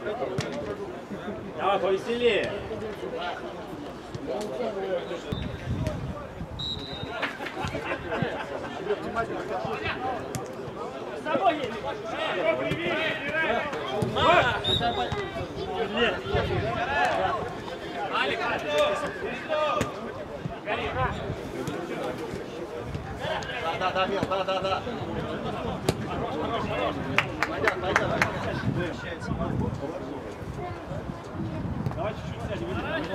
Давай, повеселее. С тобой есть. Алик, Да, Мил, да. Пойдем. Давай чуть-чуть сядем.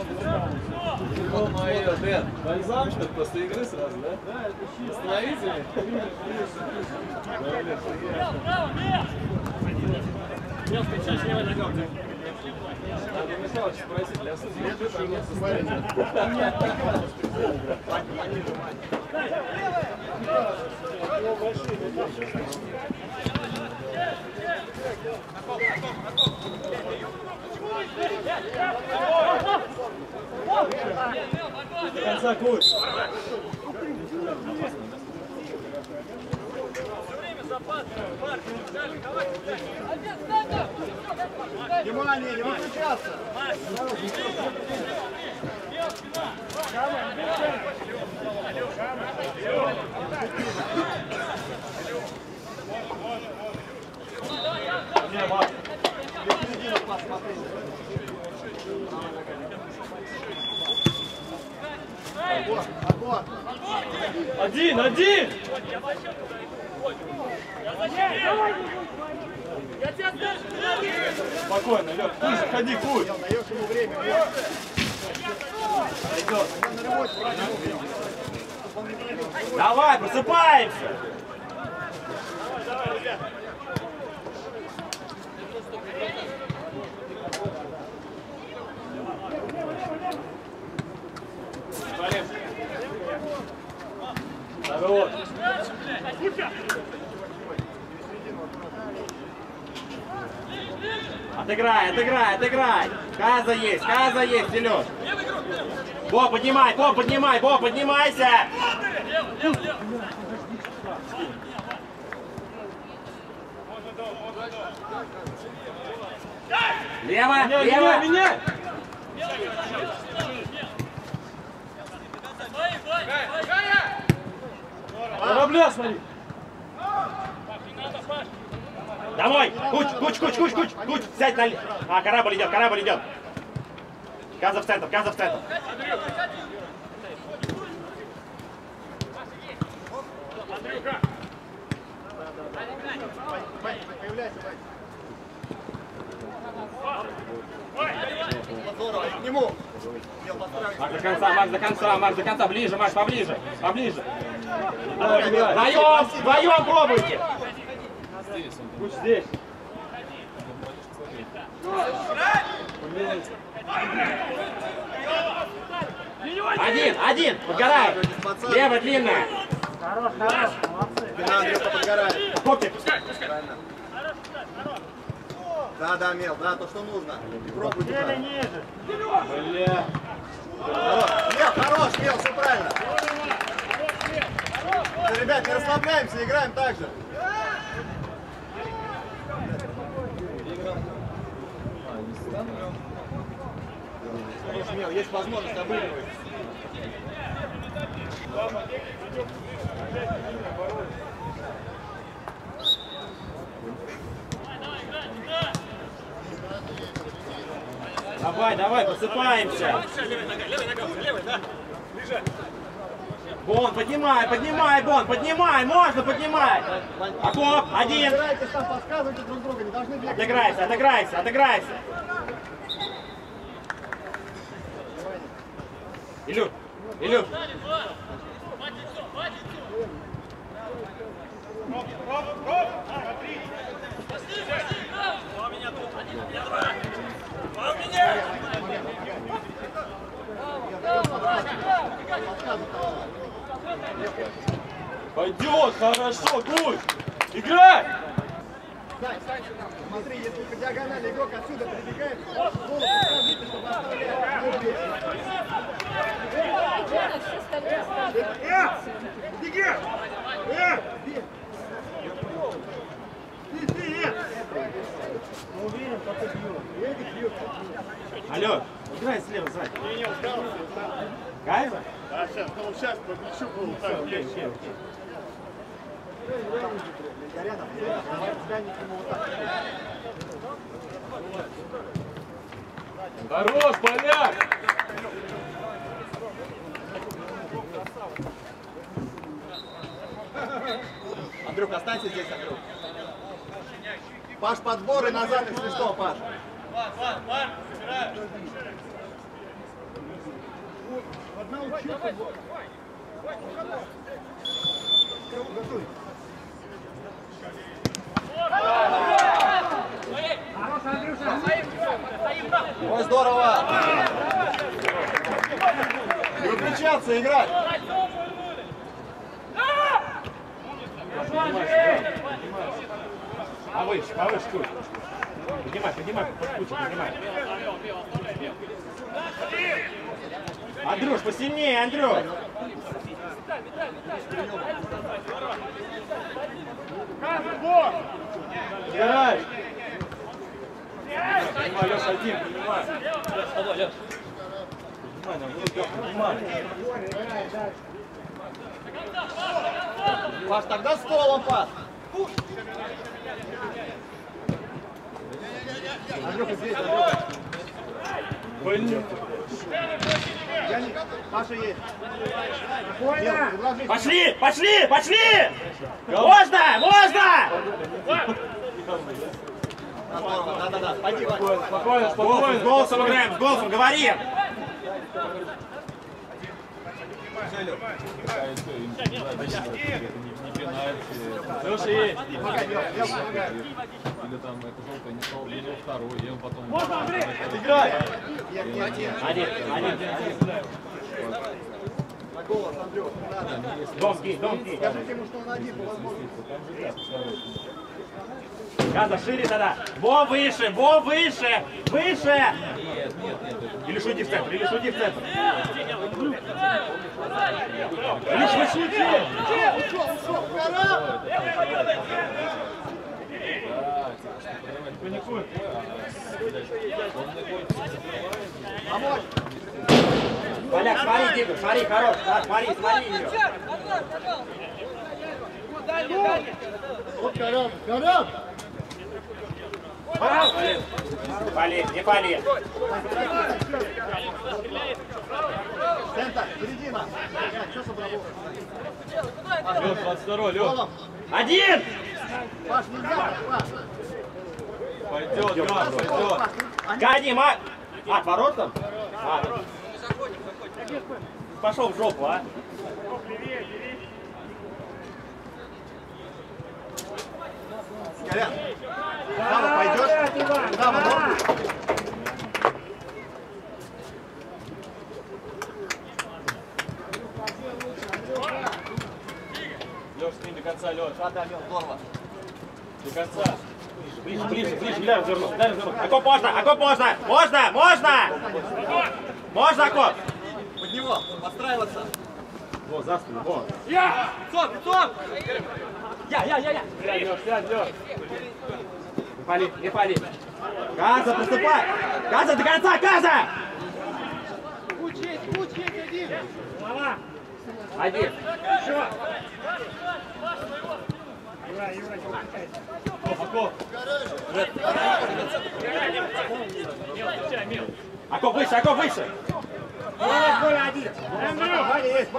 Ё-моё, Дэн, бальзам что-то после игры сразу, да? Да, это чисто. Остановите. Браво, Мел, встречаешь левой ногой. Надо Михалыча спросить, для следующего нет состояния. До конца курс. Внимание, не выключаться! Один! Спокойно, Лёх, ближе, ходи, куй! Даешь ему время. Давай, просыпаемся! Давай, ребят! Здорово! Отыграй! Каза есть, Илюш! Бо, поднимайся! Лево! Меня! Корабля, смотри! Домой! Куч! Сядь на... А, корабль идет! Газа в центр! Андрюха! Появляйся, Здорово, к нему! Макс, до конца! Ближе, Макс, поближе! Вдвоем пробуйте! Пусть здесь. Один! Подгорай! Лево, длинная! Хорош, молодцы! Спина Андрюха подгорает. Копик! Правильно. Да, Мел, да, то, что нужно. Пробуй держать. Бля. Хорош, Мел, все правильно. Ребят, не расслабляемся, играем так же. Хорош, Мел, есть возможность обыгрывать. Давай, просыпаемся! Левой, да? Ближе. Бон, поднимай, можно поднимать! Окоп, один! Собирайтесь там, подсказывайте друг друга, не должны бегать. Отыграйся! Илюш! Пойдет, хорошо, Гусь! Играй! Смотри, если по диагонали игрок отсюда прибегает, голову подскажите, чтобы оставляли. Беги! Ты! Уверен, пока бьет. Едет, бьет. Алло, играй слева сзади. Кайфа? А сейчас, ну сейчас по плечу был. Окей, окей, окей. Горянов, тянет ему вот так. Хорош, поляк! Андрюх, останься здесь, Андрюх. Паш, подбор и назад, если что, Паш. Одна училка. Готовь. Ой, здорово! Переключаться, играть! Повыше, повыше, чуть. Поднимай, поднимай, кучу, поднимай. Андрюш, посильнее, Андрюш. Играй! Поднимай, Леша, один, поднимай. Давай, Леш. Поднимай, нам вверх, поднимай. Паш, тогда столом, Паш! Андрюха, здесь, Андрюха. Блин. Паша есть. Спокойно! Пошли, пошли, пошли! Можно, можно! Да-да-да, пойди, Вань. Спокойно, С спокойно. голосом играем, с голосом говорим. Леша есть. Помогай, Мел, помогай. Или там это желтое не стал, или второй, и он потом... Играй! Один. На голос, Андрюх. Дом кинь. Скажите ему, что он один, по возможности. Газа, шире тогда. Во выше, выше. Или шути в центр, Или шути. Ушел, гора! Паникуй. Помочь! Поляк, смотри, Дима, смотри, хорош. Да, смотри ее. Вот Горян! Пали, не пали. Центр, середина! Что собрал? Леш, 22, Леш. Голом! Один! Паш, нельзя, Паш! Пойдет, Леш, пойдет. Гони, Мак! От ворот там? Пошел в жопу, а? Горян! Дава, пойдешь? Дава, ногу! Леш, скинь до конца, Леш. Да, Мел, здорово! До конца. Ближе, дай разверну. Акоп можно! Можно, Акоп! Под него, подстраиваться! Вот, за спину, вот. Я! Сядь, Леш. Не пали. Газа, приступай! Газа до конца, Газа! Один. Акоп выше! Ваня есть!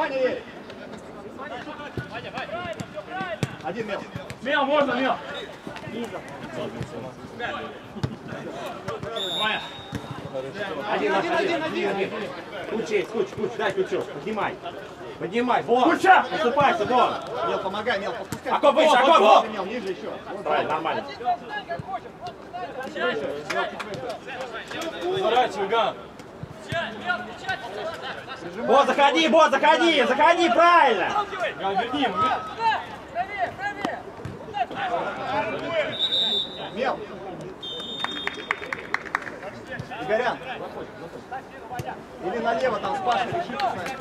Один Мел! Мел, можно, Мел! Один. Куча, дай ключу. Поднимай, вон! Куча! Наступайся, вон! Мел, помогай, Мел, подпускай! Акоп выше, Акоп! Мел, ниже еще! Правильно, нормально. Сворачивай, Ган. Вот, заходи, правильно! Ган, верни ему. Мел! Игорян! Или налево, там с Пашей решите с нами.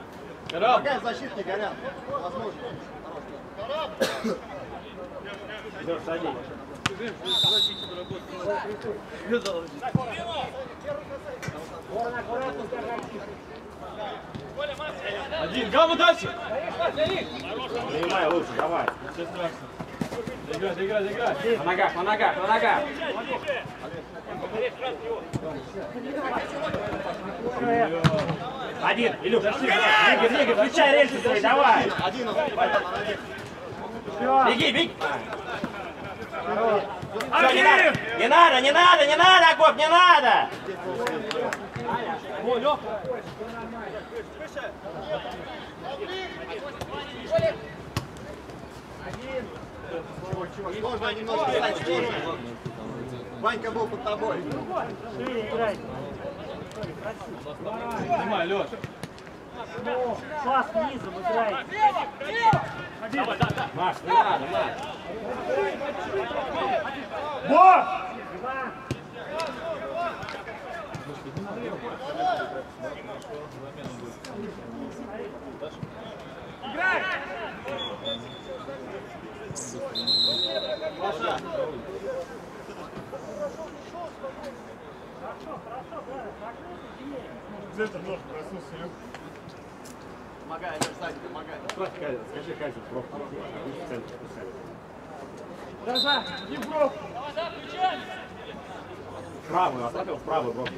Раб. Помогай защитник, Игорян. Возможно. Леш, садись. Один, гамма дальше! Принимай лучше, давай. Ничего страшного. Доиграй, доиграй, доиграй. На ногах, на ногах, на ногах. Один, Илюш, двигай, двигай, включай рельсы свои, давай. Один он, молодец. Беги, беги. Все, не надо, не надо, не надо, Акоп, не надо. Сложно немножко, Сань, сложно. Ванька был под тобой. Снимай, Леш. Пас низом играй. Маш, не надо, Маш. Играй! Центр ножку проснулся. Помогай, Леш, Сань, помогай. Скажи, Катя, пробку. В центр пускай. Дрожа, иди в бровку. Правую, оставил в правую бровку.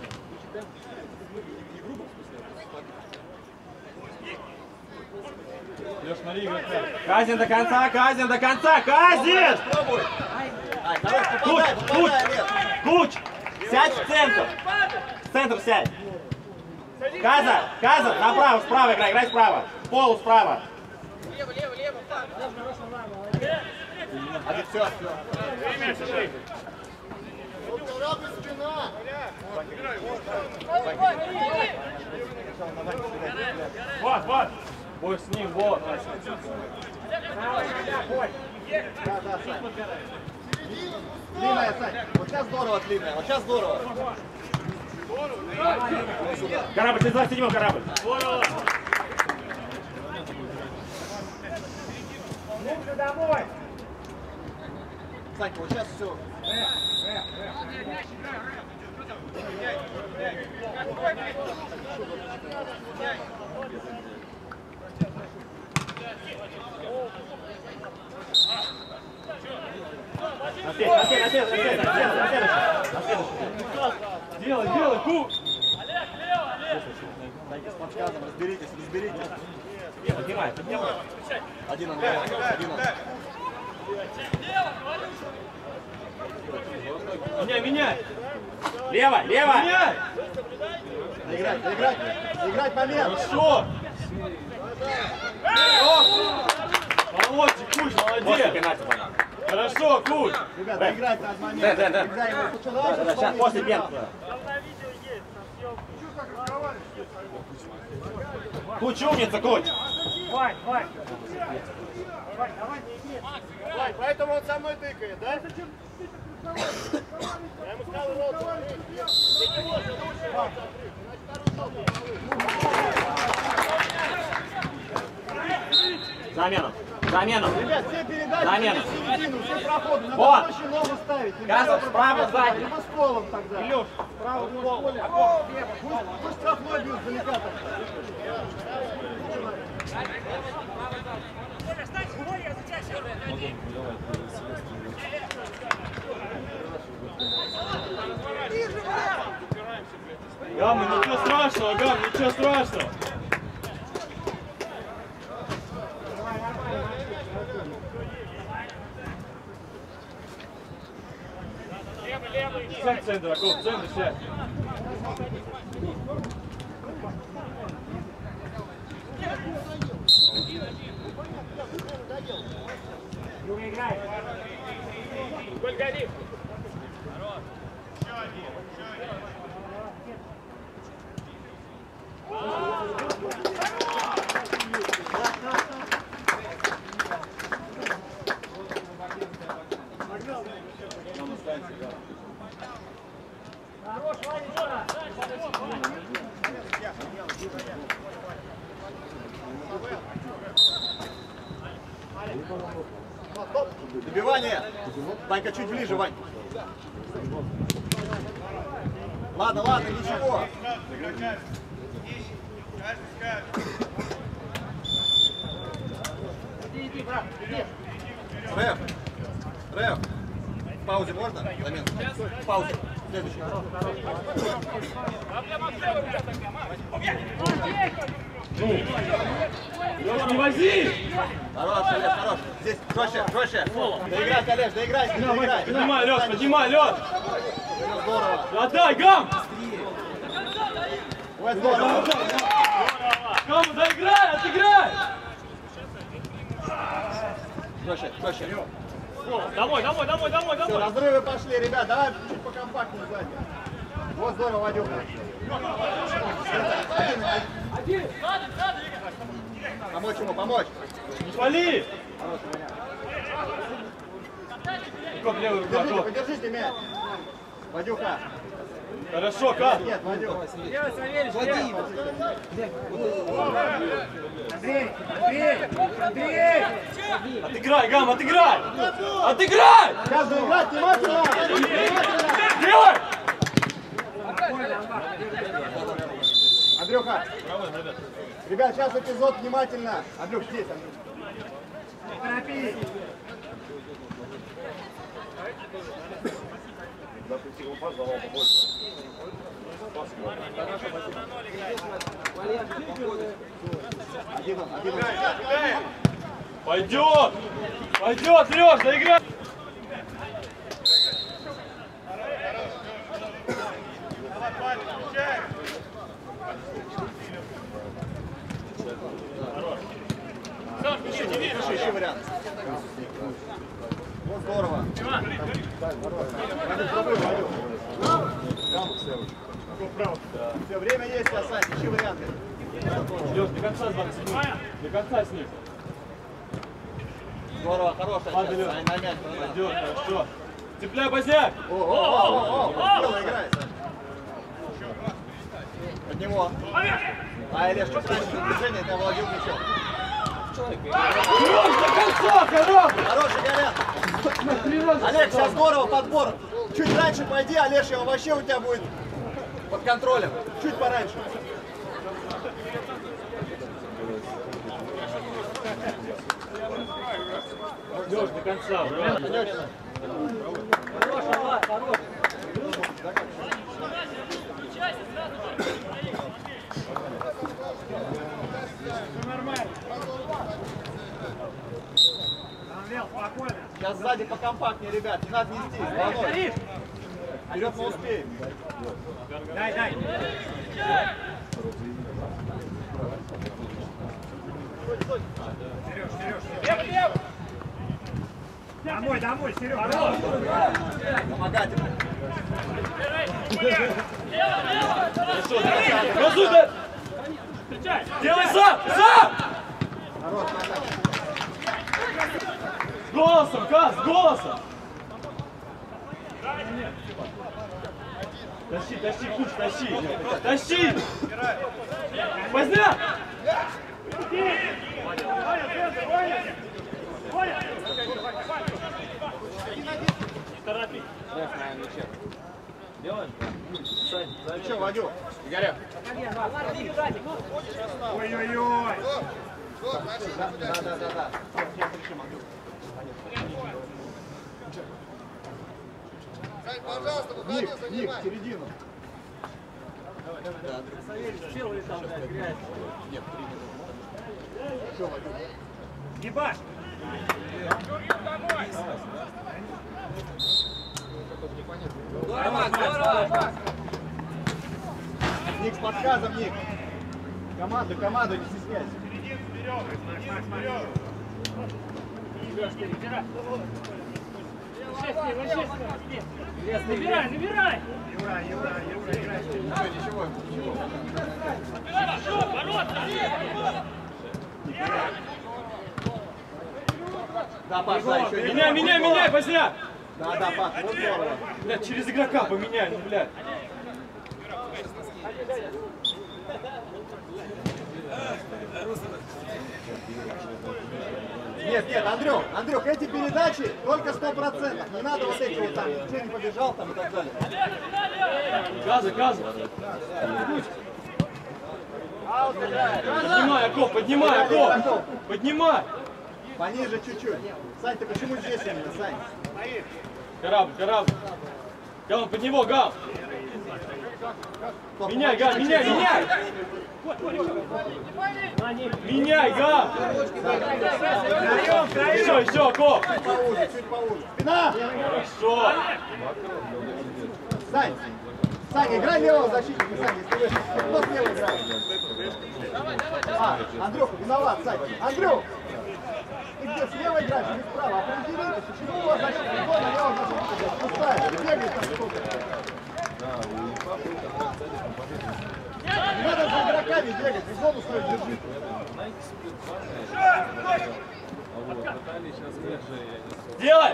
Леш, смотри, играй. Казин до конца, Казин до конца, Казин! Пробуй. Ай, хорош, Куч, попадай, Куч, попадай, Леш. Куч! Сядь в центр! В центр сядь! Каза, Каза, направо, справа играй, играй справа! В полу справа! Один, все, все. Вот, вот. Бой с ним, вот. Длинная, Сань. Вот сейчас здорово длинная, вот сейчас здорово. Корабль, ты 27-й корабль! Лучше домой. Санька, вот сейчас все. На следующий. Делай, делай, Куч! Санька, с подсказом, разберитесь, разберитесь. Поднимай, поднимай. Один он, один он. Меняй, меняй! Лево, лево! Меняй! Доиграть, доиграть, доиграть момент. Хорошо! Молодец, Куч, После молодец! пенальти, по-моему. Хорошо, Куч! Ребята, доиграть надо момент. Да. Когда его Да, сейчас после пенальти. Куч, умница, Куч! Вань, Вань. Вань, давай не иди. Вань, поэтому он со мной тыкает, да? Я ему сказал, рот. Замена, замена. Ребят, все передачи Замена. в середину, все проходы. Надо Вот. проще ногу ставить. Газов справа, сзади. Либо с полом тогда. Илюш, Справа с полом. Пусть штрафной бьют далека. Гамма, ничего страшного, Гам, ничего страшного! Сядь в центр, Акоп, в центр сядь. Юга, играй. Хорош, Ванечка. Стоп. Добивание. Ванька, чуть ближе, Вань. Ладно, ладно, ничего. Иди, брат, иди. Рэп. Рэп. В паузе можно? Замен. В паузе. Следующий. Лёш, не вози! Хорош, Олег, хорош. Здесь жестче, жестче. Доиграй, Олег, доиграй, доиграй. Поднимай, Лёш, поднимай, Лёш! Здорово. Отдай, Гам! Ой, здорово. Гам, доиграй, отыграй! Жестче, жестче. Домой, домой, домой, домой, Все, домой! разрывы пошли, ребят, давай чуть покомпактнее сзади. Вот здорово, Вадюха. Помочь ему, помочь. Не пали! Как левый Подержите, рукавок. подержите мяч. Вадюха. Хорошо, как? Нет, Вадюха. Делай, Савельич, Андрей! Андрей! Андрей! Отыграй, Гам, отыграй! Отыграй! Сейчас доиграть, внимательно! Делай! Андрюха. Ребят, сейчас эпизод, внимательно. Андрюх, здесь, Андрюх. Не торопись! Пойдет! Пойдет, Лёш, доиграй! Ищи вариант. Вот здорово. Все, время есть, Асань, ищи варианты. Лёш, до конца 20 секунд. До конца с ним. Здорово, хорошая Ладно, часть. Лёш. Сань, на мяч. Пойдет, хорошо. Цепляй, Базяк! О, дело играет. Под него. А, Илеш, чуть раньше движение, ты овладел мячом. Лёш, до конца, хороший! Хороший, Горян. Олег, сейчас здорово, подбор. Чуть раньше пойди, Олеж, он вообще у тебя будет под контролем. Чуть пораньше. Лёш, до конца, брат. Хороший, Влад, хороший! Все нормально. Анвел, спокойно. Сейчас сзади покомпактнее, ребят, не надо нести. Волной. Вперед мы успеем. Дай, дай. Сереж, Сереж. Лев. Домой, домой, Сереж. Помогать ему. Хорошо, газуй, да! Делай сам, сам! С голосом, Каз, с голосом! Тащи, тащи, Куч, тащи! Тащи! Поздня! Делаем? Ну что, Вадю? Игорек. Ой-ой-ой. Да. Пожалуйста, выходи, Ник, занимай. в середину. Ебать. Ник с подсказом, Ник. Команду, не стесняйся. Набирай, набирай! Ничего. Да, Паш, да, еще Меняй, Поздняк! Да, Паш, вот здорово. Блядь, через игрока поменяй, ну, блядь. Нет, Андрюх, эти передачи только 100%. Не надо вот эти вот там, где не побежал там и так далее. Газа. Поднимай, Акоп, поднимай. Пониже чуть-чуть. Сань, ты почему здесь именно, Сань? Корабль. Гам, под него, Гам. Меняй, Гам, меняй. Меняй, Гам. Еще, Акоп. Чуть поуже. Спина! Хорошо. Сань, играй левого защитника, Сань, если вы. Кто слева играет? Андрюха, виноват, Сань. Андрюх! Ты где, слева играешь или справа? Определитесь, почему у вас защитник? Кто на левого защитника? Пустая, бегает там кто-то. Не надо за игроками бегать, и зону свою держите. Делай!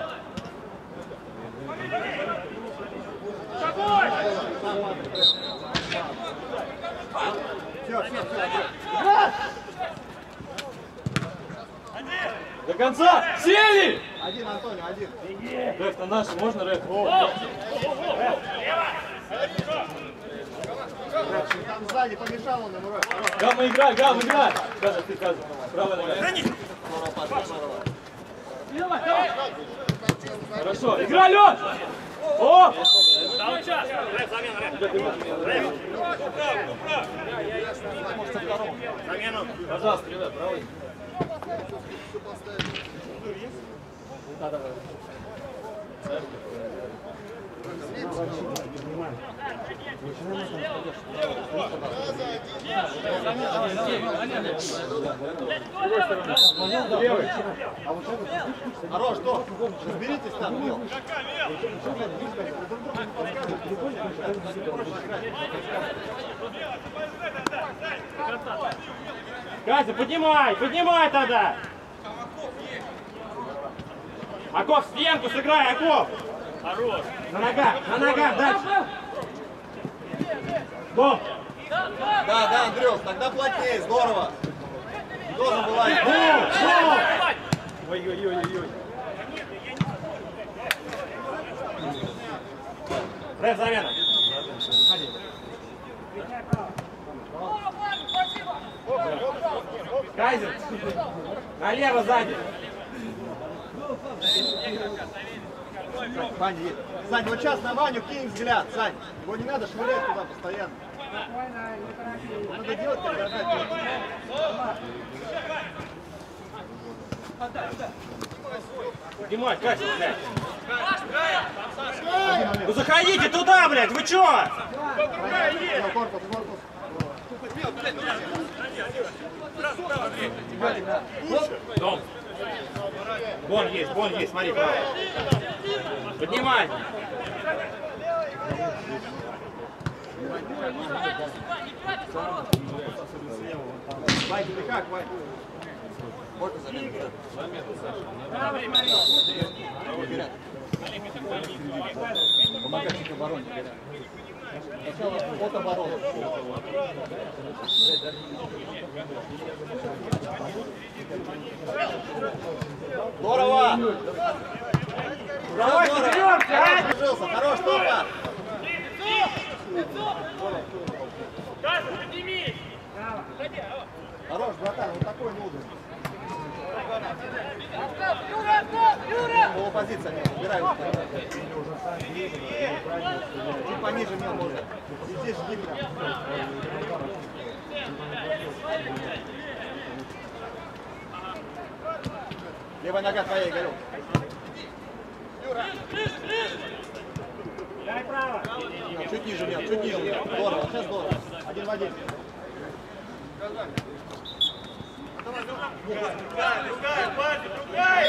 Все. До конца! Сели! Один, Антонио, один. Рэф, на наши, можно Рэф? Там сзади помешал он ему. Гам, играй! Каза, ты, Каза. Правая нога. Хорошо, играй, Лёш! О! Пожалуйста, ребят, правый. Левый. Хорош, что? Разберитесь там, Мил. Катя, поднимай тогда! Акоп, стенку сыграй, Акоп! Хорош! На ногах, дальше! Бом! Да, Андрюх, тогда плотнее, здорово. Должен была. Ой. Рэф, замена! Кайзер! Налево, сзади! Сань, вот сейчас на Ваню кинь взгляд, Сань. Его не надо швырять туда постоянно. Надо делать, когда отдать. Поднимай, Катя, блядь! Ну заходите туда, блядь, вы чё? Корпус. Дом. Бон есть, смотри, право. Поднимай. Вань, ты как, Вань? Можно замену? Помогайте обороне, горят. Сначала от обороны. Здорово! Давай, вперед! Хорош, Тоха! Хорош, братан, вот такой мудрый. Его позиция, убирай. Чуть пониже меня можно. И здесь жди прям. Левая нога твоя, Игорек. Чуть ниже меня, чуть ниже меня. Здорово, сейчас здорово. Один в один. Другая!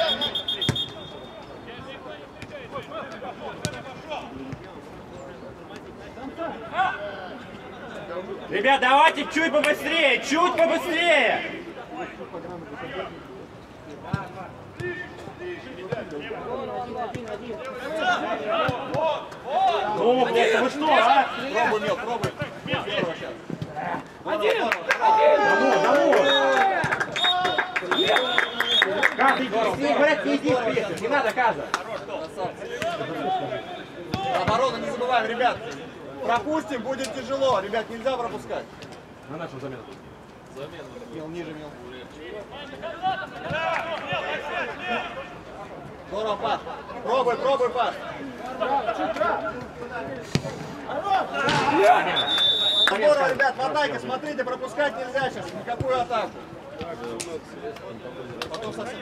Ребят, давайте чуть побыстрее! Ну, блядь, вы что, а? Пробуй, Мил, пробуй. Один! Домой! Если говорят, не иди вперед, не надо, Каза. Оборону не забываем, ребят. Пропустим, будет тяжело. Ребят, нельзя пропускать. На нашу замену. Мил, ниже, мил. Здорово, пас. Пробуй, пробуй, пас. Здорово, ребят, в атаке, смотрите, пропускать нельзя сейчас, никакую атаку. Потом совсем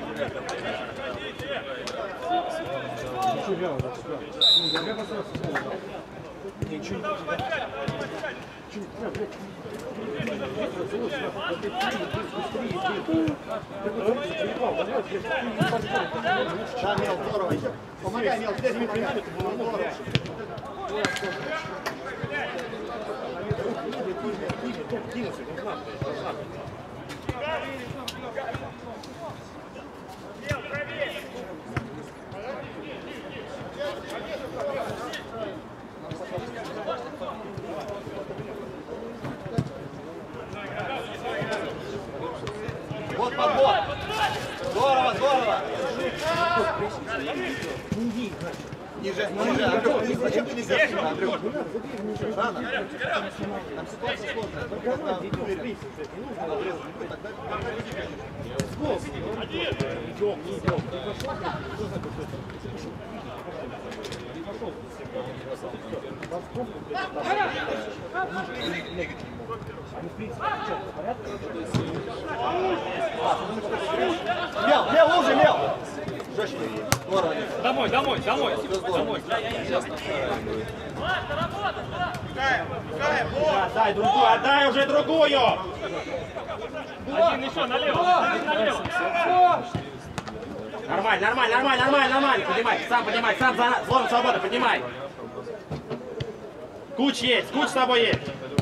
да, Мел, здорово. Помогай, Мел, здесь не помогай. Здорово. Вот подбор. Здорово, здорово. Ниже, ниже, Андрюх, зачем ты не сядешь, Андрюх? Рано. Там ситуация сложная. Только когда уверен. Мел, Мел, уже, Мел! Жестче. Здорово. Домой, домой, домой. Домой. Отдай другую, отдай уже другую! Один еще налево. Один налево. Нормально, нормально, нормально, нормально, нормально. Поднимай, сам за зону свободы, поднимай. Куч есть, Куч с тобой есть.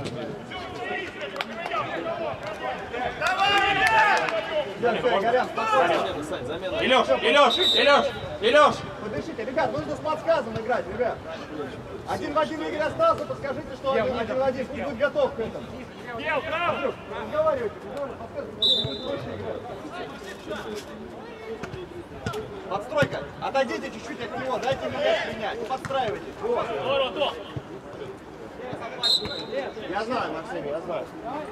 Илюш! Подышите, ребят, нужно с подсказом играть, ребят. Один в один в игре остался, подскажите, что один в один, пусть будет готов к этому. Разговаривайте, подстройка, отойдите чуть-чуть от него, дайте ему мяч принять, и подстраивайтесь. Вот. Я знаю, Максим, я знаю.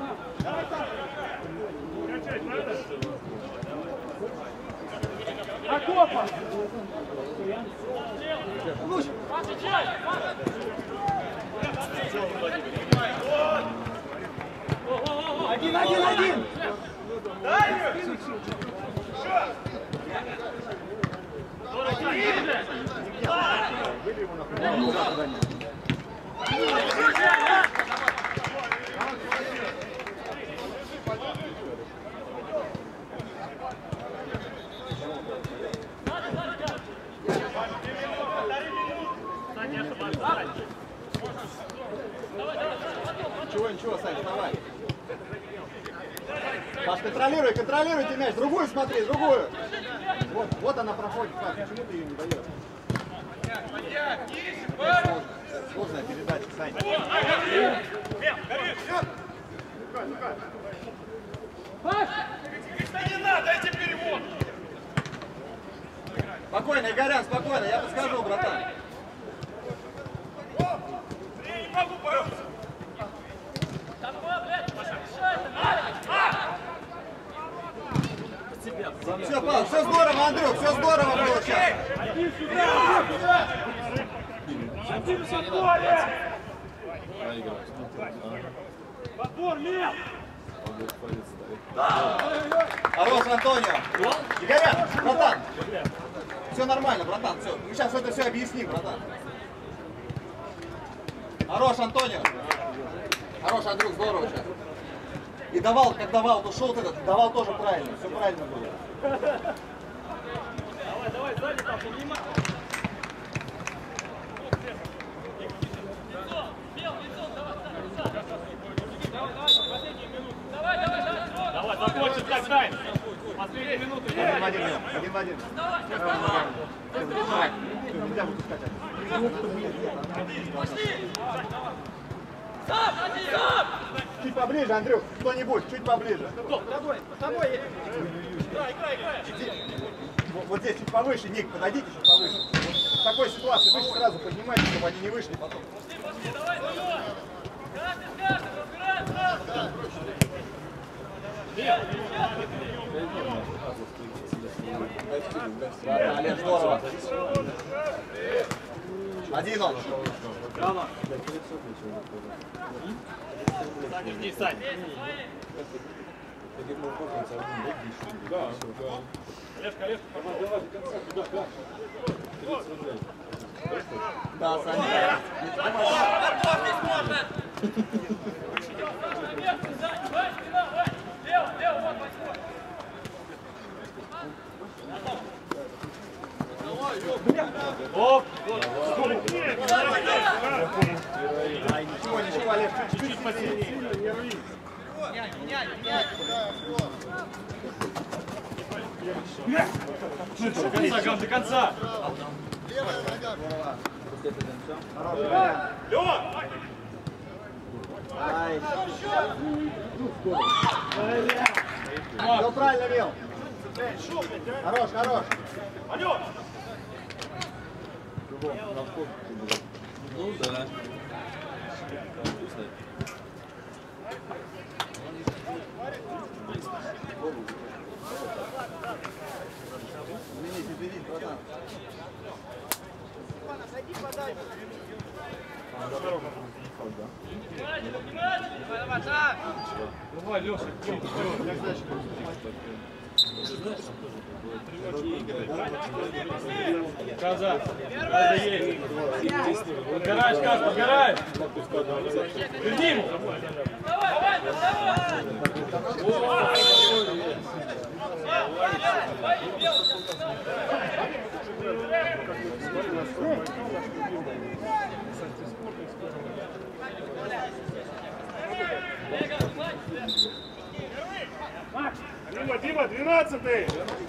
Акопа! Один! Ничего, Сань, вставай. Паш, контролируйте мяч, другую смотри, другую. Вот она проходит, Паш, почему ты ее не даешь? Сложная передача, Сань. Спокойно, Игорян, спокойно, я подскажу, братан. Все, Павел, все здорово, Андрюх, все здорово было сейчас. Подбор, Мел! Хорош, Антонио. Игорян, братан. Все нормально, братан, все. Мы сейчас это все объясним, братан. Хорош, Антонио. Хорош, Андрюх, здорово сейчас. И давал, как давал, то шел этот, давал тоже правильно, все правильно было. Давай, сзади, Паша, поднимай. Давай, закончим, так, Тайн. Последние минуты. Один в один. Нельзя выпускать. Чуть поближе, Андрюх, кто-нибудь, чуть поближе. С тобой. Играй. Вот здесь чуть повыше, Ник, подойдите чуть повыше. Вот в такой ситуации выше сразу поднимайте, чтобы они не вышли потом. Олег, здорово. Один он. Не встань. Олежка, Олежка. Да, Саня. Оп! Ничего, ничего, Олег, чуть-чуть посильнее. До конца! Лёва! Все правильно вел. Хорош, хорош. Алён! Ну да. Извините, братан. Давай, Лёша. Каза. Каза есть. Подгораешь, Каз, подгораешь. Верни ему. Дима, Дима, 12-й!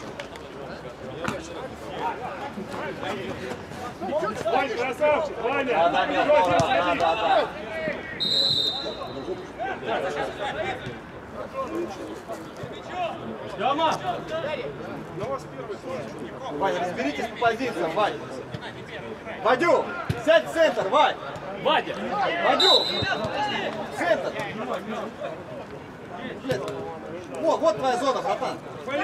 Вань, красавчик, Ваня! Да, нет, да. Дома! Ваня, разберитесь по позициям, Вань. Вадю, сядь в центр, Вань. Вадя! Вадю, центр. Блин. Вот твоя зона, братан.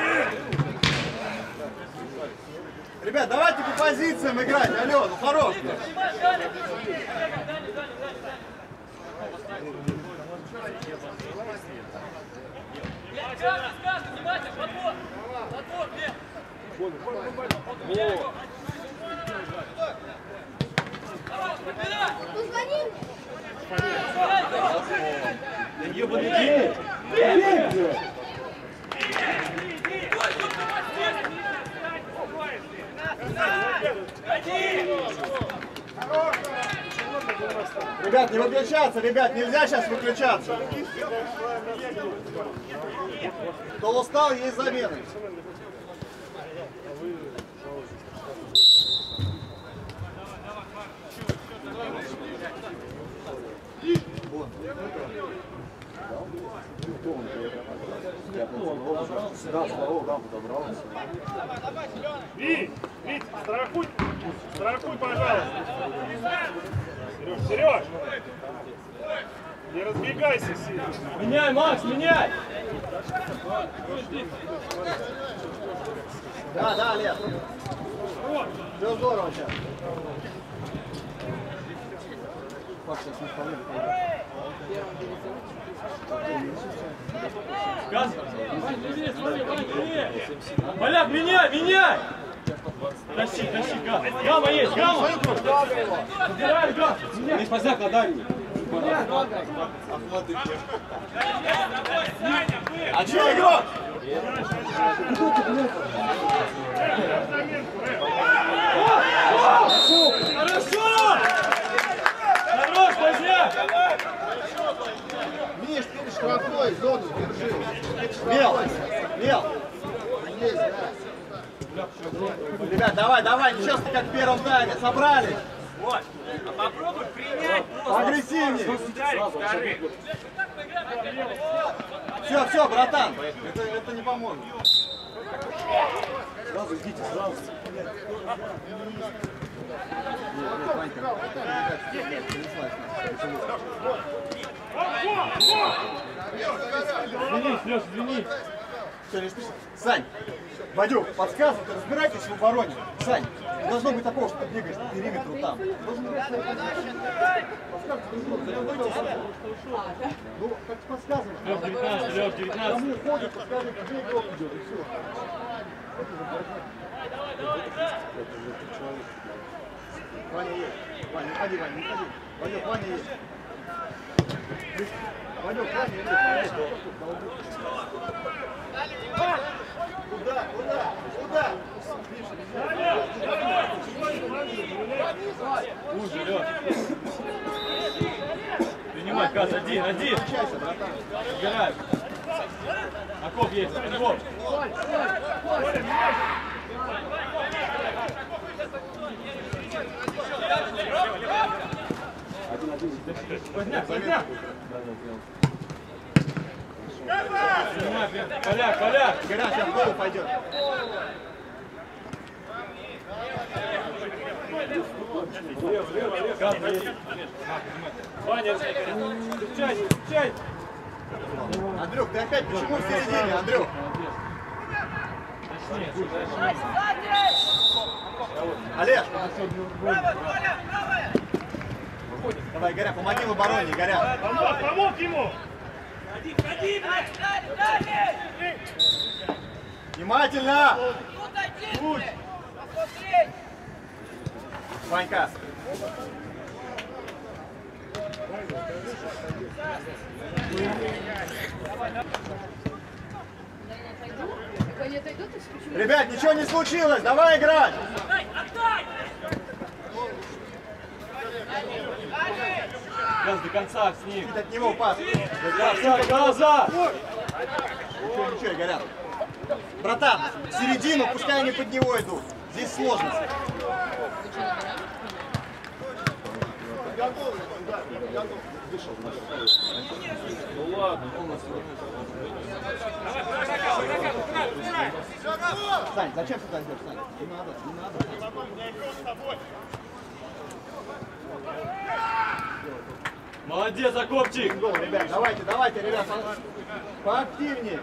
Ребят, давайте по позициям играть. Алло, ну хорош. Ребят, не выключаться, ребят, нельзя сейчас выключаться. Кто устал, есть замены. Вить, страхуй, пожалуйста. Сереж, не разбегайся сильно. Меняй, Макс, меняй! Да, Лев. Все здорово сейчас. Газ! Смотри, Поляк, меняй! Тащи, Газ! Гамма есть, Гамма! Забираем, Газ! Есть позяк на дальний! А че игрок? Хорошо! Хорош, позяк! Миш, ты штрафной, зону держи. Мел! Ребят, давай, ничего как в первом тайме, собрались. Вот. А попробуй принять Агрессивнее. Все, братан, это не поможет. Сразу идите, сразу. Извинись, Леш, извинись. Все, не спеши. Сань, Вадюк, подсказывай, разбирайтесь в обороне. Сань, не должно быть такого, что ты бегаешь по периметру там. Должен играть свои позиции. Ну, как ты подсказываешь? Леш, 19, Леш, 19. Кому уходит, подскажи, где игрок идет, и все. Ваня есть. Ваня, не ходи, Ваня, не ходи. Ванек, Ваня есть. Ванек, Ваня есть. Куда? Куда? Куда? Уже, Леш. Принимай, Каз, один. Играй. Окоп есть, окоп. Поздняк. Поляк. Горяч, сейчас в голову пойдет. Ваня, стучай. Андрюх, ты опять почему в середине, Андрюх? Олег! Давай, Горя, помоги в обороне, Горя. Помог ему! Внимательно! Ванька! Ребят, ничего не случилось, давай играть! Газ до конца с ним. От него пас. Глаза! Ничего, Горят. Братан, в середину, пускай они под него идут. Здесь сложность. Ну ладно. Сань, зачем сюда идешь, Сань? Не надо. Молодец, Акопчик! Ребят, давайте, ребят, поактивнее.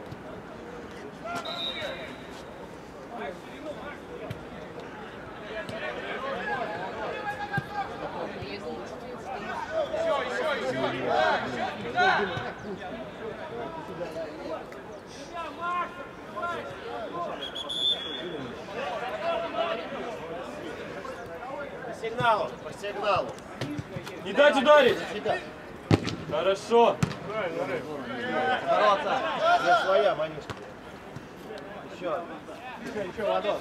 По сигналу. Не дать ударить! Хорошо! Здорово, Сань. Я своя, Манюшка. Еще, Владос.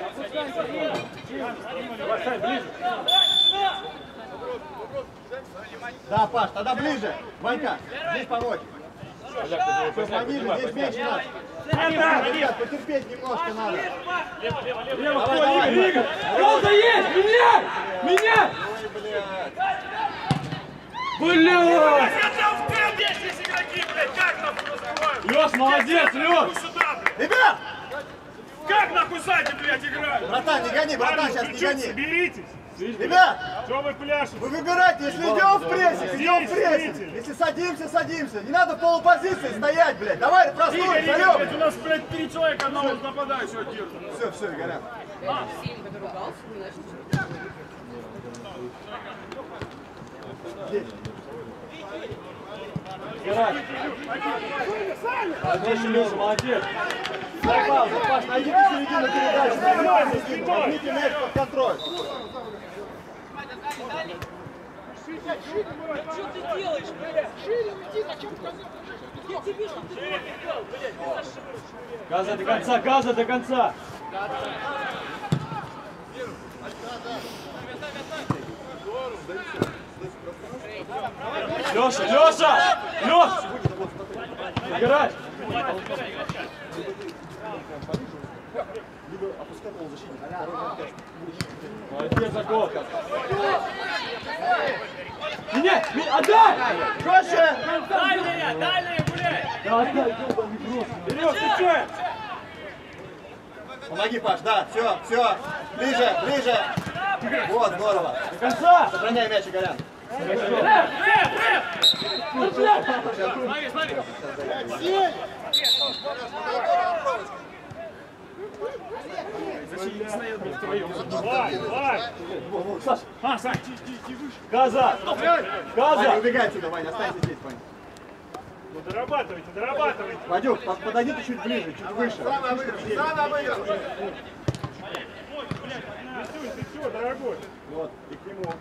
Давай, ближе! Да, Паш, тогда ближе. Ванька, здесь помочь. Помоги, здесь меньше надо. Ребят, потерпеть немножко надо. Лево, Игорь! Кто-то есть! Меня! Блядь! Лёш, молодец, Лёш! Ребят! Как нахуй сзади, блядь, играют? Братан, не гони, братан, сейчас не гони. Соберитесь! Ребят, Что вы пляшете? вы выбирайте, если идем в прессинг, идем в прессинг. Если садимся. Не надо в полупозиции стоять, блядь. Давай, простой, Игорь, залёг. у нас, блядь, 3 человека одного нападающего держат. Все, Игоря. Здесь. Молодец, Лёша, молодец! Паш, найдите середину передачи. Возьмите мяч под контроль. Что ты делаешь, блядь? Шире уйди, зачем указывать? Я тебе, что ты не бегал, блядь, не зашибаешь. Газа до конца! Лёша! Играй! Либо опускай полузащитника. Молодец, Акоп! Меня! Отдай! Проще! Дальняя, гуляй! Вперёд, ты чё? Помоги, Паш, да, все, все. Ближе, ближе. Вот, здорово. До конца! Сохраняй мяч, Игорян. Смотри, смотри. Вань, Вань. Саш, Сань. Газа! Ваня, Газа! убегай отсюда, Ваня, останься здесь, Ваня. Ну, дорабатывайте, дорабатывайте. Вадюк, подойди ты чуть ближе, чуть выше. Сана выиграл. Мисюнь, ты чего, дорогой? Вот, и к нему.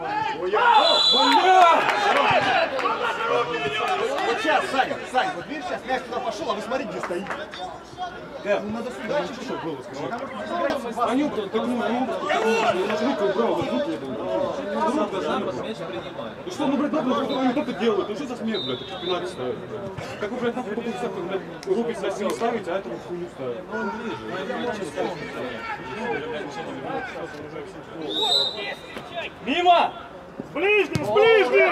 Вот сейчас, Сань, вот видишь, сейчас мяч туда пошел, а вы смотрите, где стоит. Ну надо сюда чуть что было, скажи. Анюк, так ну, я наш руку убрал, вот руки это. Мяч принимает. Ну что, ну, блядь, вот это делают, ну что за смех, блядь, такие пенальти ставят. Как вы, блядь, нахуй потом всякую, блядь, руки не ставите, а этому хуйню ставят. Ну, он ближе. Мимо! С ближним, с ближним!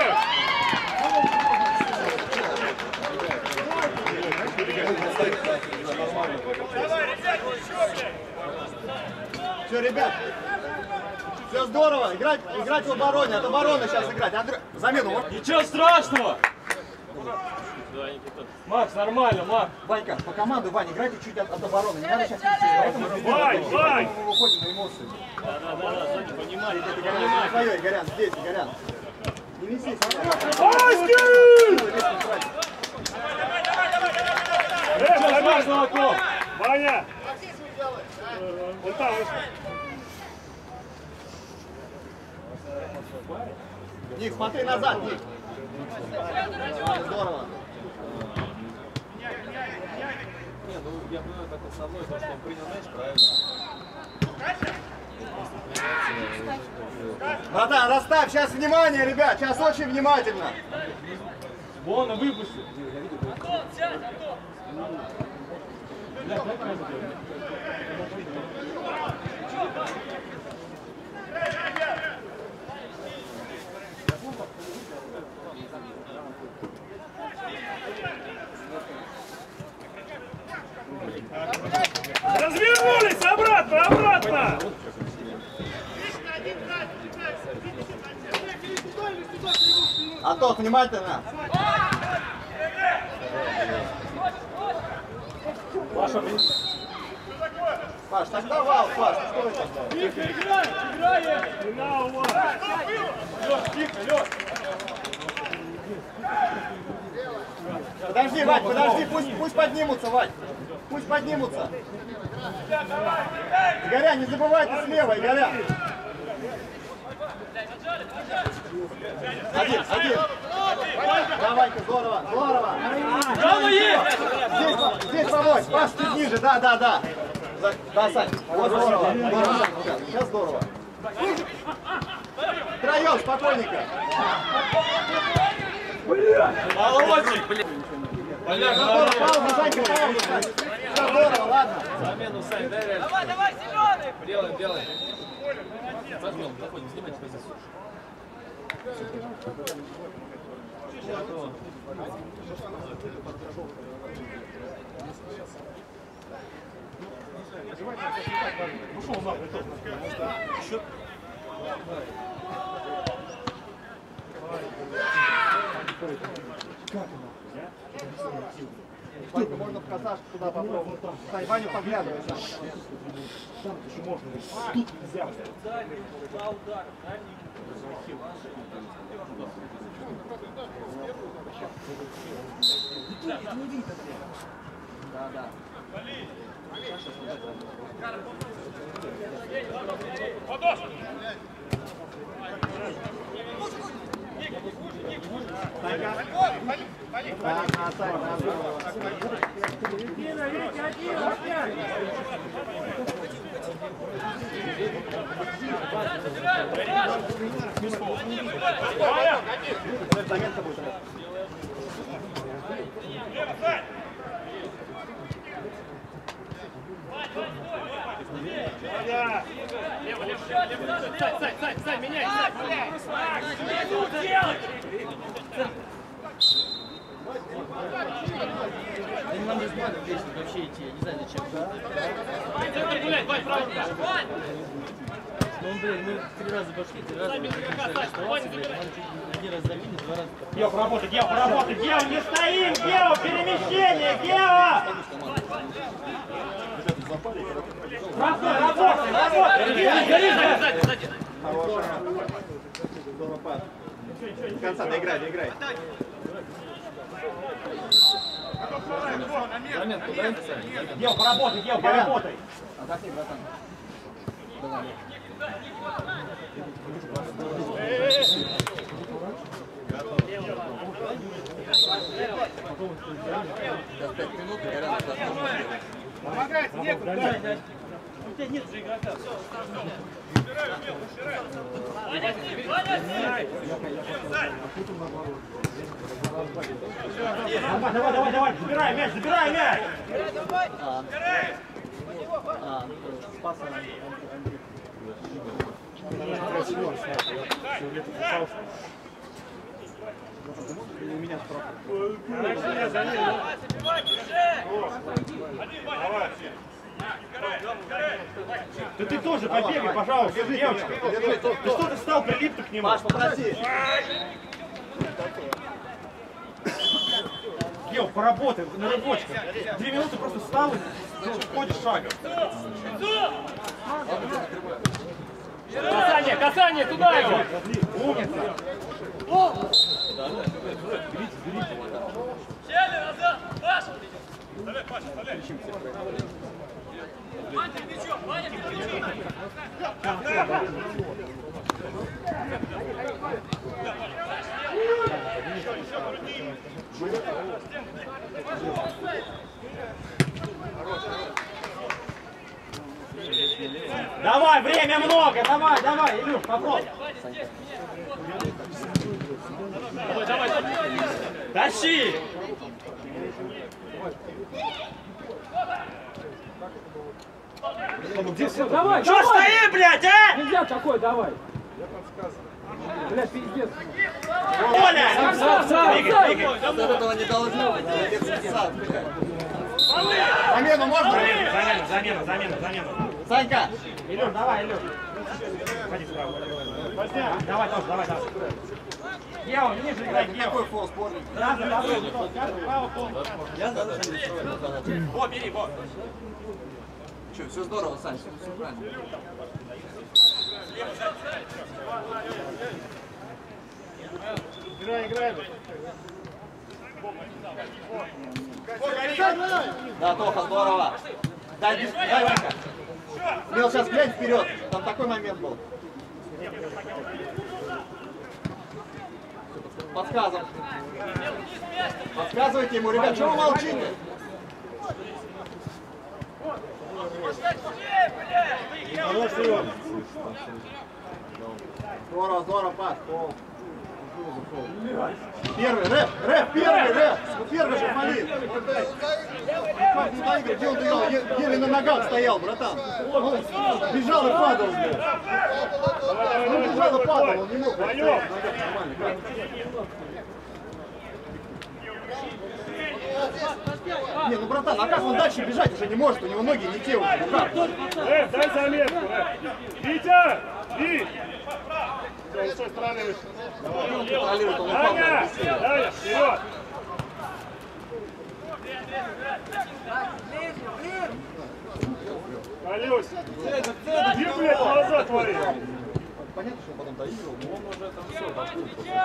Все, ребят, все здорово, играть в обороне, от обороны сейчас играть. Замену. Ничего страшного! Макс, нормально, Макс. Ванька, по команду, Вань, играйте чуть от обороны, не надо сейчас идти. Вань, Вань! Мы выходим на эмоции. Игорян, твое, Игорян, здесь, Игорян. Не висись. Ничего страшного, Ком! Ваня! Вот там, Ник, смотри назад, Ник. Здорово. Не, ну я понимаю, как основной, то, что он принял мяч, правильно. Братан, расставь, сейчас внимание, ребят, сейчас очень внимательно. Вон, выпусти. развернулись обратно, обратно! А то, внимательно. Паш, тогда вал, Паш, что это? Тихо, играем! Финал, Вань! Лёш, тихо, Лёш! Подожди, Вать, подожди, пусть поднимутся, Вать. Пусть поднимутся. Игоря, не забывайте слева, Игоря. Один. Да, Ванька, здорово, здорово. Здесь помочь, Паш, чуть ниже, да. Да, Сань, вот здорово. Сейчас здорово. Втроем, спокойненько. Молодчик, блядь! Здорово, пауза, Санька, пауза. Все здорово, ладно. Замену, Сань, дай реально. Давай, зеленый! Делаем. Возьмем, заходим, снимайте позицию. Ушел нахуй, тот. Счет. Ванька, можно в косашку туда попробовать. Сань, Ваню поглядывай. Там еще можно. Тут нельзя. Да. Сань, меняй! Они нам без маны вообще идти, я не знаю зачем. Ну, блин, мы 3 раза пошли, 3 раза оставался, блин, нам чуть 1 раз забили, 2 раза. Гео, поработай, Гео, поработай, Гео, не стоим, Гео, перемещение, Гео! Работай, работай, работай! Здорово, пас. До конца, доиграй, доиграй. Момент, куда это? Гео, поработай, Гео, поработай! Отдохни, братан. Давай. Помогайте, некуда. У тебя нет же игрока. Давай, давай, забирай мяч, забирай мяч! Да ты тоже побегай, пожалуйста, девочка. Ты что ты стал прилипнуть к нему? Паш, попроси. Гео, поработай на рыбочках. 2 минуты просто встал и ходишь шагом. Касание, касание, туда его! Умница. Давай, время много, давай, давай, Илюш, попробуй. Давай, давай, давай! Тащи! Давай, Чё стоим, блядь, а? нельзя такой, давай. Бля, пиздец. Оля! Двигай, двигай. От этого не должно быть. Замену можно? Замена. Санька! Илюш, давай, Илюш. Ходи справа. Давай тоже, давай. Гео, ниже играй, Гео. Какой фол спорный? Во, бери, во. Че, все здорово, Сань, все правильно. Играй. Да, Тоха, здорово. Дай, Ванька. Мил, сейчас глянь вперед. Там такой момент был. Подсказывай. Подсказывайте ему, ребят, чего вы молчите? Здорово, пас. Первый, рэп, рэп. Ну первый же фалит. Где он бежал? Еле на ногах стоял, братан. Он бежал и падал, блядь. Он бежал и падал, он не мог. Не, ну братан, а как он дальше бежать уже не может? У него ноги не те уже. Ну как? Дай заметку, Витя! Вить! С той стороны вышел. Контролирует, он упал. Даня! Даня, вперед! Алюсь! Где, блядь, глаза твои? Понятно, что он потом доигрывал, но он уже там все попутал.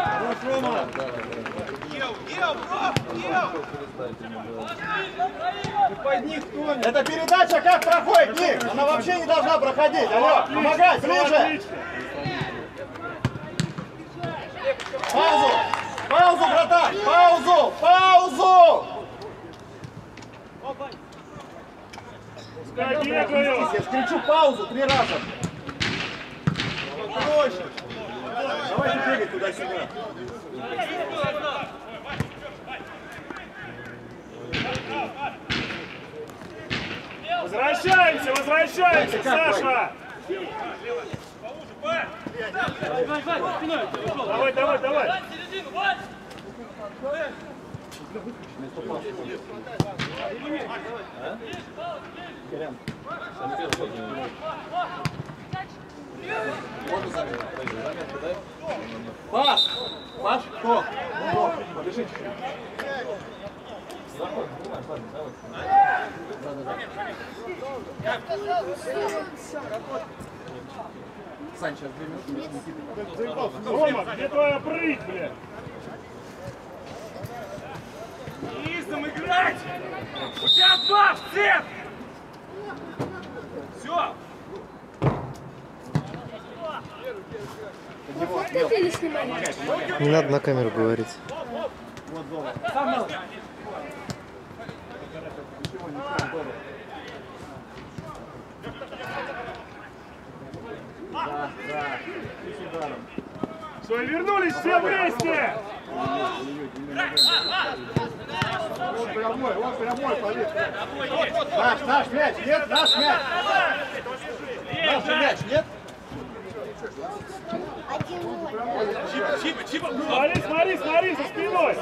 Это передача как проходит, Ник? Она вообще не должна проходить. Алло, помогай, ближе! Паузу, братан! Паузу! Пускай бегаю! Я скричу паузу 3 раза. Дольше. Давайте бегать туда-сюда. Возвращаемся, Саша! Давай! Паш! Паш, кто? Подышите. Сань, сейчас 2 минуты. Рома, где твоя прыть, блядь? Низом играть! У тебя 2 в центр! Все! Не надо на камеру говорить. Вот здорово. Да, да. И с ударом. Все, вернулись все вместе! Вот прямой, поверь. Наш мяч, нет? Наш мяч. Наш мяч, нет? Смотри, за спиной!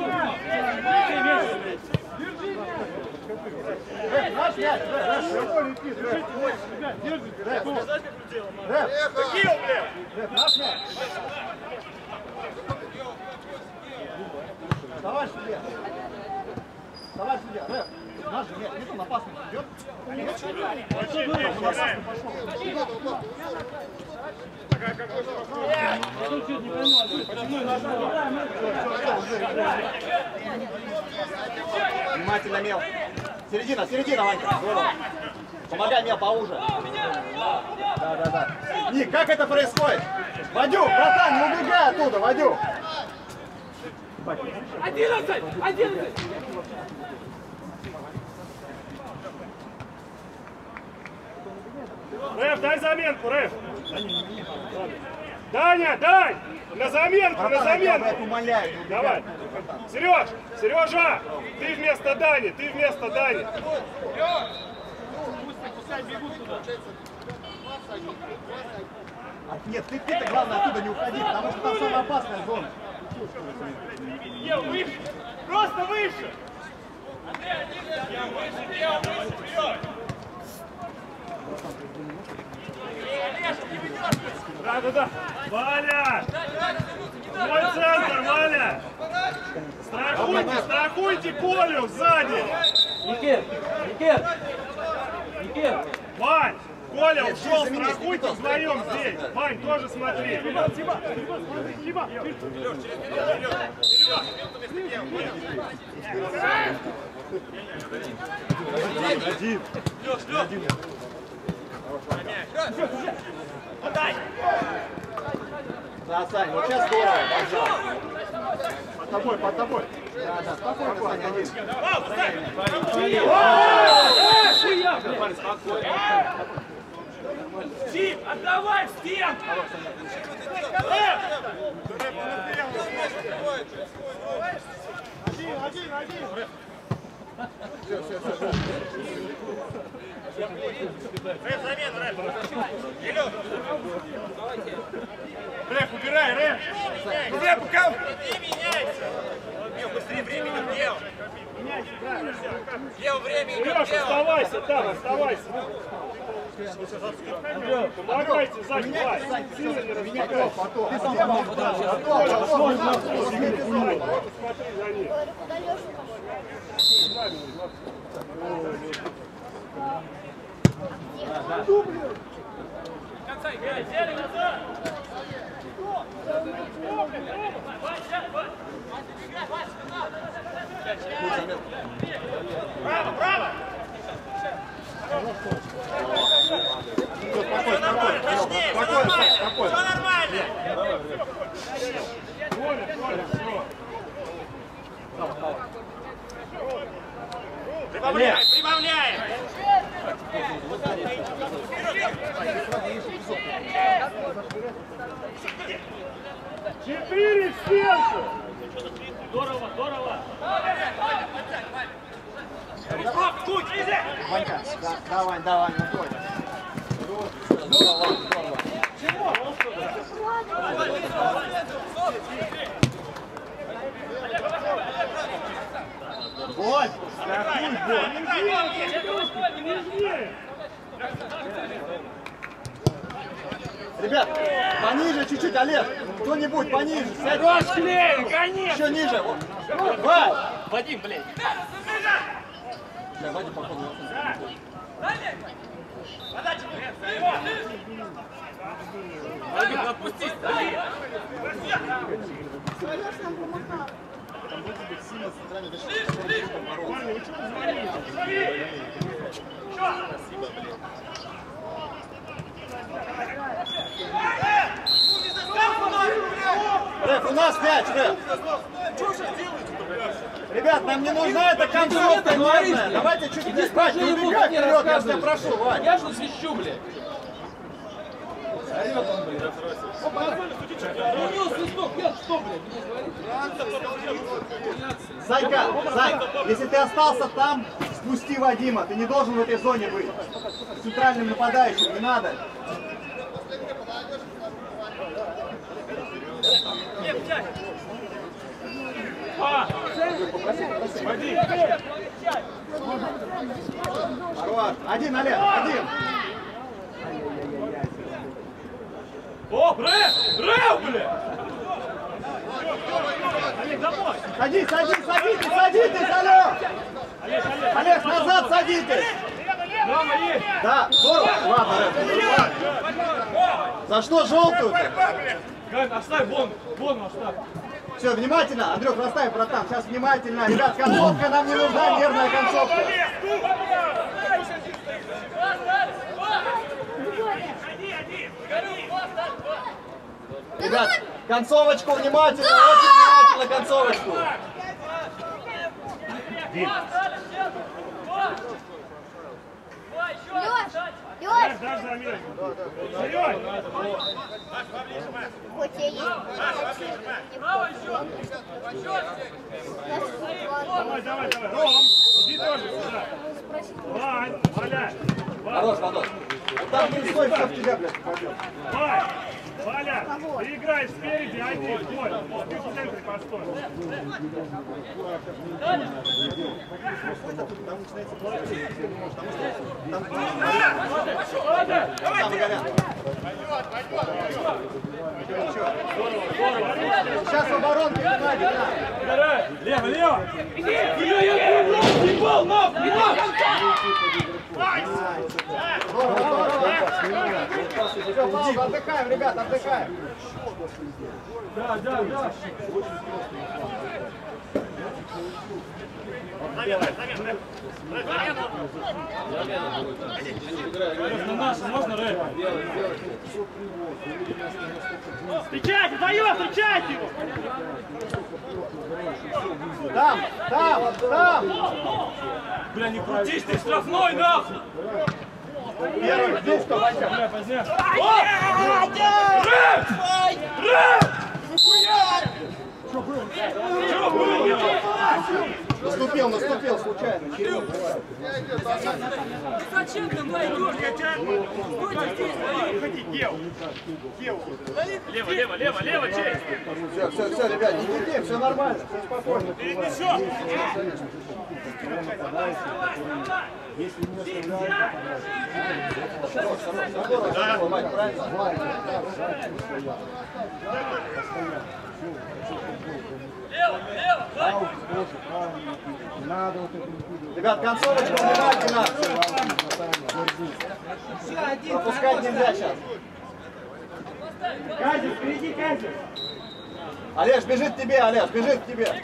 Наш мяч, наш мяч. Давай себе. Давай себе. Наш же мяч, нет, он опасный идет. Внимательно, Мел. Середина, Ванька. Здорово. Помогай, Мел, поуже. Да. Ник, как это происходит? Вадюк, братан, не убегай оттуда, Вадюк. 11! Рэф, дай заменку, Рэф! Даня, дай! На заменку, на заменку! Давай! Сережа! Ты вместо Дани! Пускай бегут туда. Нет, ты-то главное оттуда не уходи, потому что там самая опасная зона. Выше! Просто выше! Вперед! Да. Валя! Твой центр, Валя! Страхуйте Колю сзади! Никит! Вань! Коля ушел, страхуйте вдвоем здесь! Вань, тоже смотри! Один. Подай! Да, Сань, вот сейчас здорово, пожалуйста. Под тобой. Да, спокойно, Сань, один. Тим, отдавай в стенку! Один. Все. Рэф, замену, Рэф! Рэф, убирай, Рэф! Рэф, пока! Не меняйся! Быстрее времени, Гео! Гео, время идет, Гео! Оставайся там, оставайся! Помогайте сзади, Вань! Сильно не разбегай! Ты сам Смотри за ним! Конца играй, сели назад! Право! Спокойно. Все нормально! Коля, все. Прибавляем! Четыре в стенку! Здорово! Ванька, давай, уходи. Здорово. Ребят, пониже чуть-чуть, Олег. Кто-нибудь пониже. Сядь. Еще ниже. Вань! Вадим, блядь. Бля, Вадим, походу. Вадим, отпусти. Сереж нам помогал. Там должен быть сильный центральный защитник. Парни, вы что звоните? Спасибо, блядь. Рэф, у нас 5, Рэф. Ребят, нам не нужна эта концовка нервная. Давайте чуть вниз. Вань, не убегай вперед, я тебя прошу, Вань. Я же свищу, блядь. Орёт он, блядь. У него свисток, я что, блядь? Санька, Сань, если ты остался там, спусти Вадима. Ты не должен в этой зоне быть. Центральным нападающим, не надо. Хорош. Один, Олег, один. О, Рэф, бля! Садись, садитесь, Олег! Олег, назад садитесь! Да, здорово. Ладно, Рэф. За что желтую-то? Гань, оставь, вон оставь. Все, внимательно, Андрюх, расставь, братан, сейчас внимательно. Ребят, концовка нам не нужна, нервная концовка. Ребят, концовочку внимательно, очень внимательно концовочку. Лёш, Дашь замену. Серёж! вот я есть. Давай. Ром, иди тоже сюда. Вань, Валя. Хорош, Вадос. Там не стой, все в тебя, блядь, пойдет. Вань, Валя, ты играешь спереди, один, Коля. Ты в центре постой. Сейчас в оборонке Геннадий, да. Лево! Отдыхаем, ребят, отдыхаем. Да. На нашу можно, Рэп? Встречайте, вдвоем, встречайте его! Там! Бля, не крутись, ты штрафной, нахуй! Первый, здесь кто, Ванька? Бля, поздняк. Наступил случайно. Кирилл. Зачем ты пойдешь? Стойте здесь, Лево, честь! Все, ребят, не терпим, все нормально, все спокойно. Перенесем! Если не оставляют, Здорово, Вань, правильно. надо вот это. Ребят, концовочку внимательно. Пропускать нельзя сейчас. Казик, впереди, Казик! Олеж, бежит к тебе, Олеж, бежит к тебе.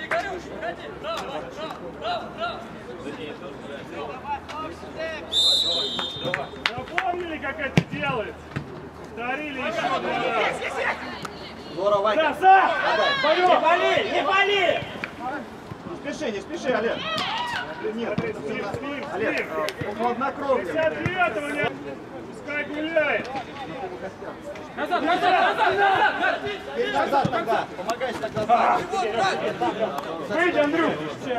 Запомнили, как это делается? Повторили еще раз. Здорово, Ванька. Не вали! Не спеши, Олег. Нет, Олег, он хладнокровный. 59-го не... Пускай гуляет. Назад тогда. Помогайте тогда. Выйди, Андрюх.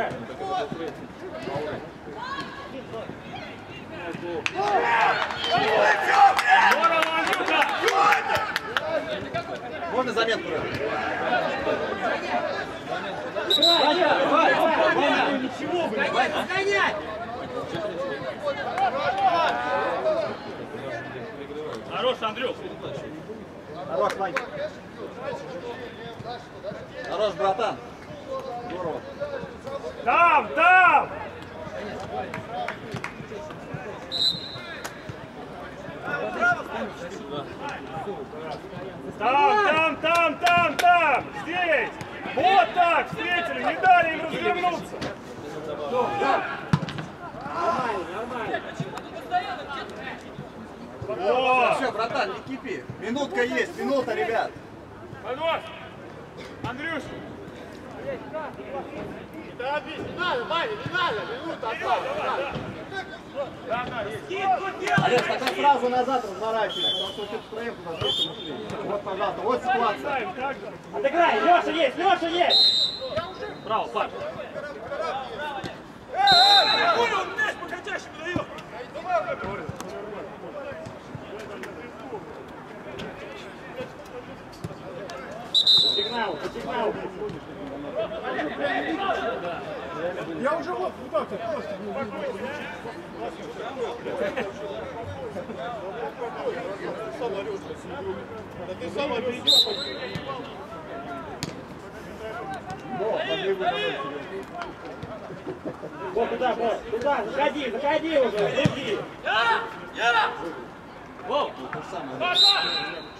Можно заметку? Ничего, блин. Андрюх. Хорош, Ванька. Хорош, братан. Здорово. Там, там! Там! Здесь! Вот так! Встретили! Не дали им развернуться! О! Все, братан, не кипи. Минутка есть, минута, ребят. Подвоз! Андрюш! Да, не надо, Ваня, не надо, минута осталась. Олег, тогда сразу назад разворачивайся, потому что что-то проехал, у нас быстро ушли. Вот, пожалуйста, вот ситуация. Отыграй, Леша есть, Леша есть! Браво, Паш! Он мяч по-хотящему дает. Сигнал. Я уже вот так просто не Да ты сам перейдешь. Вот туда, заходи уже, иди. Воу! То же самое. Паша!